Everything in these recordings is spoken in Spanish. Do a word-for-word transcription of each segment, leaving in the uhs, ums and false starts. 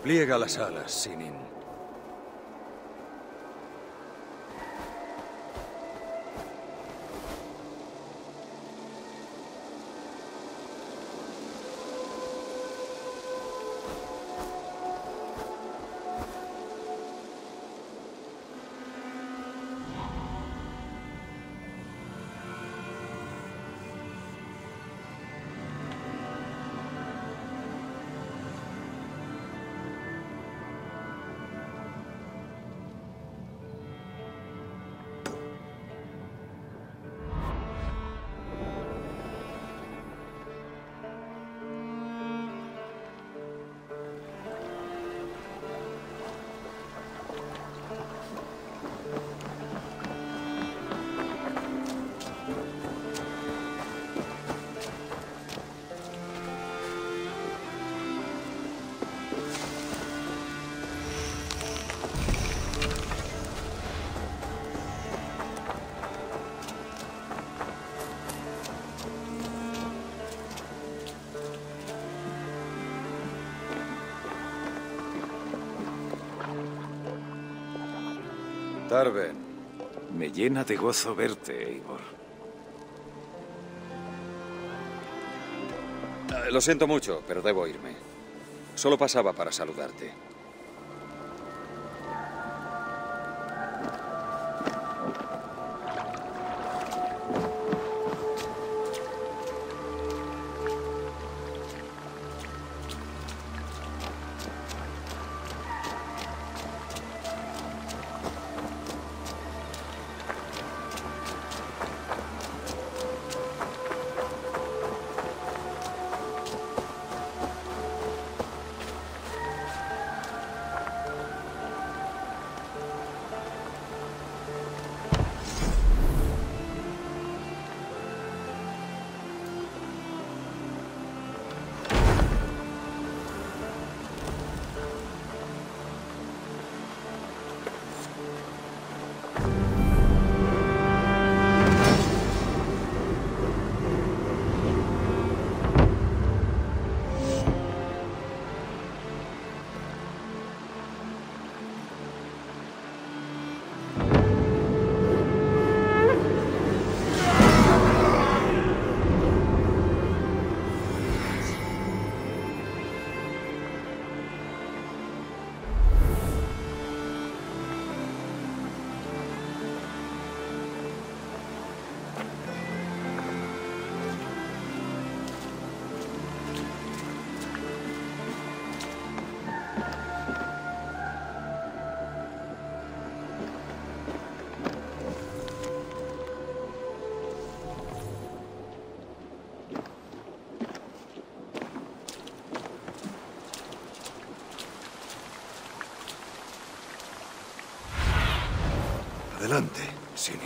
Pliega las alas, Sinin. Tarven. Me llena de gozo verte, Eivor. Eh, lo siento mucho, pero debo irme. Solo pasaba para saludarte. Adelante, Sinin.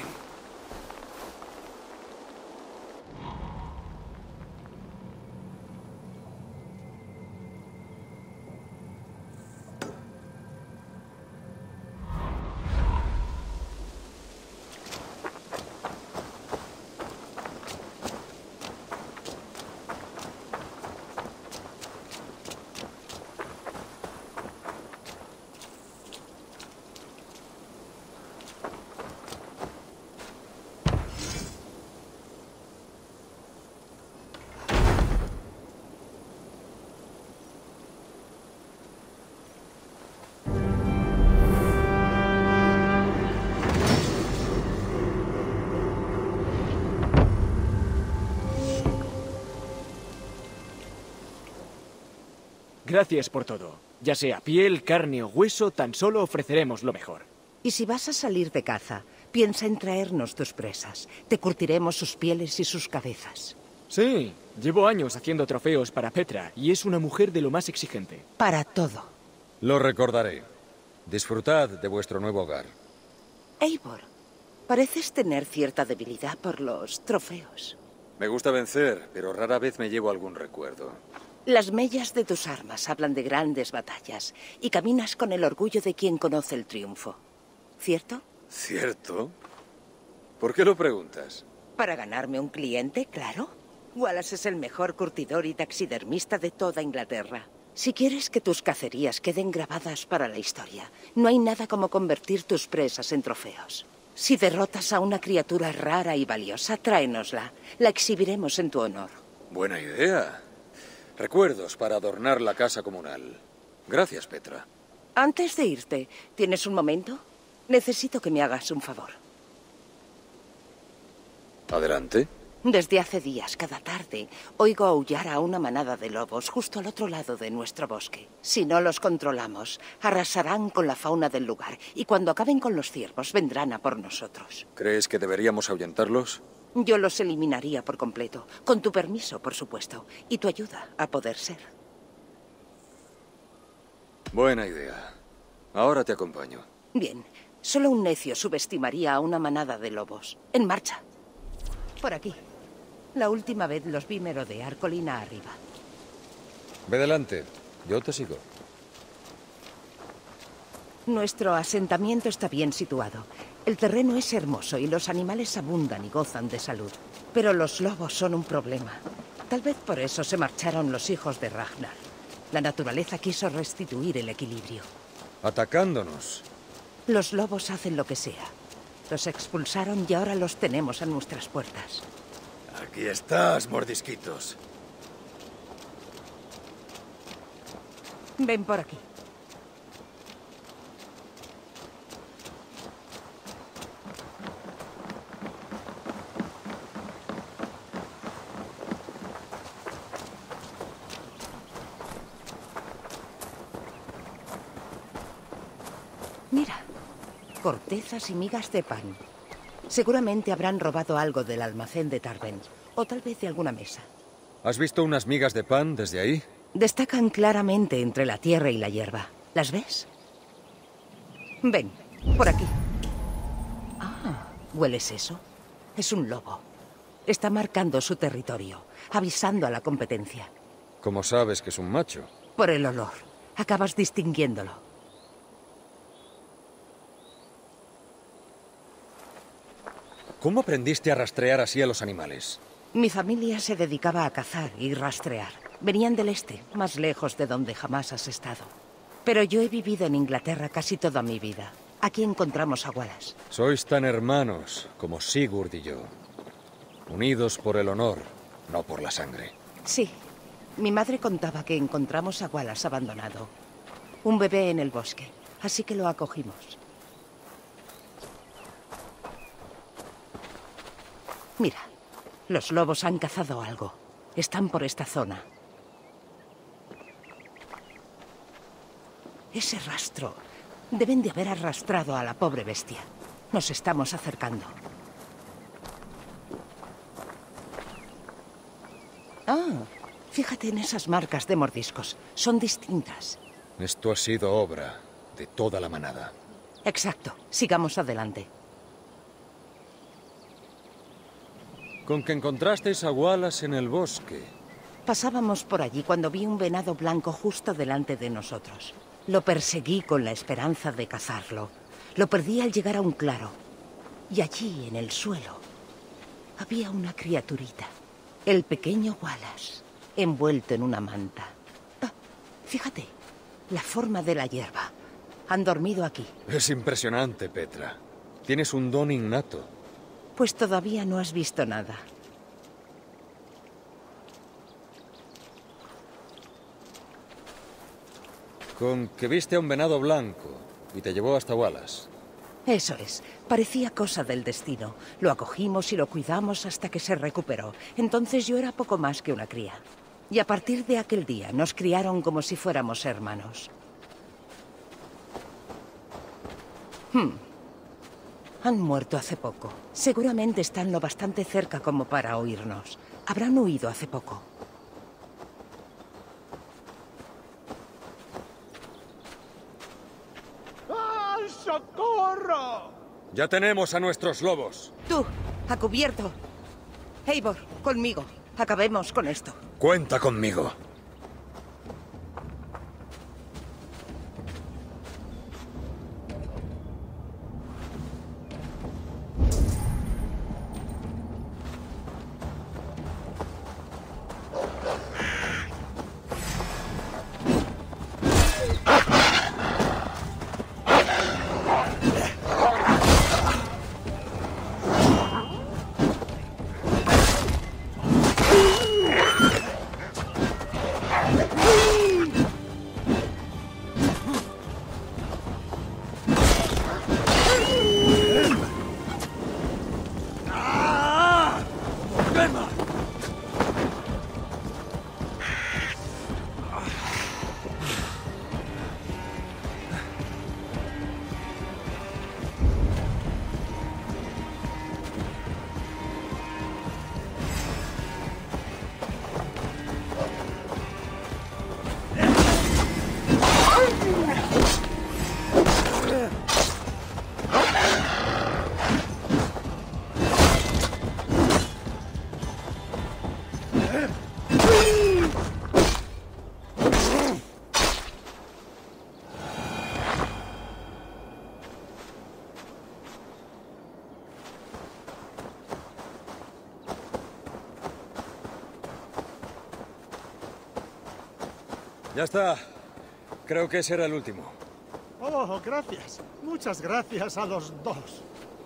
Gracias por todo. Ya sea piel, carne o hueso, tan solo ofreceremos lo mejor. Y si vas a salir de caza, piensa en traernos tus presas. Te curtiremos sus pieles y sus cabezas. Sí, llevo años haciendo trofeos para Petra y es una mujer de lo más exigente. Para todo. Lo recordaré. Disfrutad de vuestro nuevo hogar. Eivor, pareces tener cierta debilidad por los trofeos. Me gusta vencer, pero rara vez me llevo algún recuerdo. Las mellas de tus armas hablan de grandes batallas y caminas con el orgullo de quien conoce el triunfo. ¿Cierto? ¿Cierto? ¿Por qué lo preguntas? Para ganarme un cliente, claro. Wallace es el mejor curtidor y taxidermista de toda Inglaterra. Si quieres que tus cacerías queden grabadas para la historia, no hay nada como convertir tus presas en trofeos. Si derrotas a una criatura rara y valiosa, tráenosla. La exhibiremos en tu honor. Buena idea. Recuerdos para adornar la casa comunal. Gracias, Petra. Antes de irte, ¿tienes un momento? Necesito que me hagas un favor. Adelante. Desde hace días, cada tarde, oigo aullar a una manada de lobos justo al otro lado de nuestro bosque. Si no los controlamos, arrasarán con la fauna del lugar y cuando acaben con los ciervos, vendrán a por nosotros. ¿Crees que deberíamos ahuyentarlos? Yo los eliminaría por completo, con tu permiso, por supuesto, y tu ayuda, a poder ser. Buena idea. Ahora te acompaño. Bien, solo un necio subestimaría a una manada de lobos. En marcha. Por aquí. La última vez los vi merodear colina arriba. Ve delante. Yo te sigo. Nuestro asentamiento está bien situado. El terreno es hermoso y los animales abundan y gozan de salud. Pero los lobos son un problema. Tal vez por eso se marcharon los hijos de Ragnar. La naturaleza quiso restituir el equilibrio. Atacándonos. Los lobos hacen lo que sea. Los expulsaron y ahora los tenemos a nuestras puertas. Aquí estás, mordisquitos. Ven por aquí. Mira, cortezas y migas de pan. Seguramente habrán robado algo del almacén de Tarven, o tal vez de alguna mesa. ¿Has visto unas migas de pan desde ahí? Destacan claramente entre la tierra y la hierba. ¿Las ves? Ven, por aquí. Ah, ¿hueles eso? Es un lobo. Está marcando su territorio, avisando a la competencia. ¿Cómo sabes que es un macho? Por el olor. Acabas distinguiéndolo. ¿Cómo aprendiste a rastrear así a los animales? Mi familia se dedicaba a cazar y rastrear. Venían del este, más lejos de donde jamás has estado. Pero yo he vivido en Inglaterra casi toda mi vida. Aquí encontramos a Wallace. Sois tan hermanos como Sigurd y yo. Unidos por el honor, no por la sangre. Sí. Mi madre contaba que encontramos a Wallace abandonado. Un bebé en el bosque. Así que lo acogimos. Mira, los lobos han cazado algo. Están por esta zona. Ese rastro. Deben de haber arrastrado a la pobre bestia. Nos estamos acercando. Ah, fíjate en esas marcas de mordiscos. Son distintas. Esto ha sido obra de toda la manada. Exacto. Sigamos adelante. Con que encontrasteis a Wallace en el bosque. Pasábamos por allí cuando vi un venado blanco justo delante de nosotros. Lo perseguí con la esperanza de cazarlo. Lo perdí al llegar a un claro. Y allí, en el suelo, había una criaturita. El pequeño Wallace, envuelto en una manta. Ah, fíjate, la forma de la hierba. Han dormido aquí. Es impresionante, Petra. Tienes un don innato. Pues todavía no has visto nada. Con que viste a un venado blanco y te llevó hasta Wallace. Eso es. Parecía cosa del destino. Lo acogimos y lo cuidamos hasta que se recuperó. Entonces yo era poco más que una cría. Y a partir de aquel día nos criaron como si fuéramos hermanos. Hmm. Han muerto hace poco. Seguramente están lo bastante cerca como para oírnos. Habrán huido hace poco. ¡Ay, socorro! Ya tenemos a nuestros lobos. Tú, a cubierto. Eivor, conmigo. Acabemos con esto. Cuenta conmigo. Ya está. Creo que ese era el último. Oh, gracias. Muchas gracias a los dos.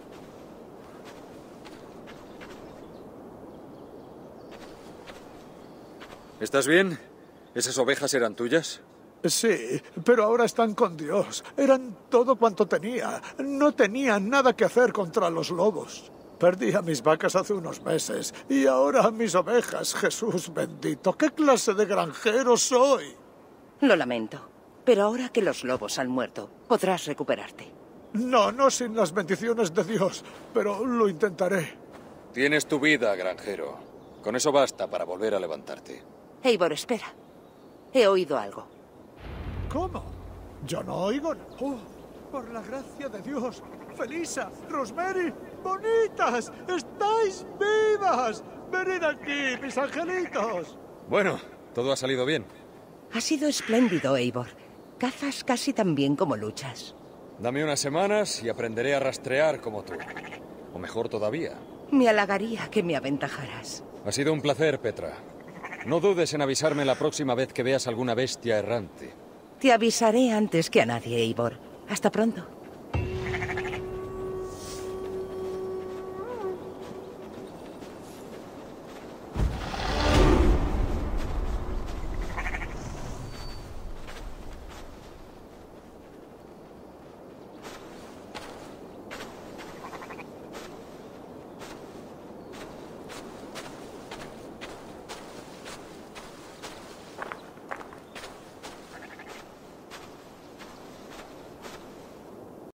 ¿Estás bien? ¿Esas ovejas eran tuyas? Sí, pero ahora están con Dios. Eran todo cuanto tenía. No tenía nada que hacer contra los lobos. Perdí a mis vacas hace unos meses y ahora a mis ovejas. Jesús bendito, ¿qué clase de granjero soy? Lo lamento, pero ahora que los lobos han muerto, podrás recuperarte. No, no sin las bendiciones de Dios, pero lo intentaré. Tienes tu vida, granjero. Con eso basta para volver a levantarte. Eivor, espera. He oído algo. ¿Cómo? Yo no oigo. Oh, por la gracia de Dios. Felisa, Rosemary, bonitas, estáis vivas. Venid aquí, mis angelitos. Bueno, todo ha salido bien. Ha sido espléndido, Eivor. Cazas casi tan bien como luchas. Dame unas semanas y aprenderé a rastrear como tú. O mejor todavía. Me halagaría que me aventajaras. Ha sido un placer, Petra. No dudes en avisarme la próxima vez que veas alguna bestia errante. Te avisaré antes que a nadie, Eivor. Hasta pronto.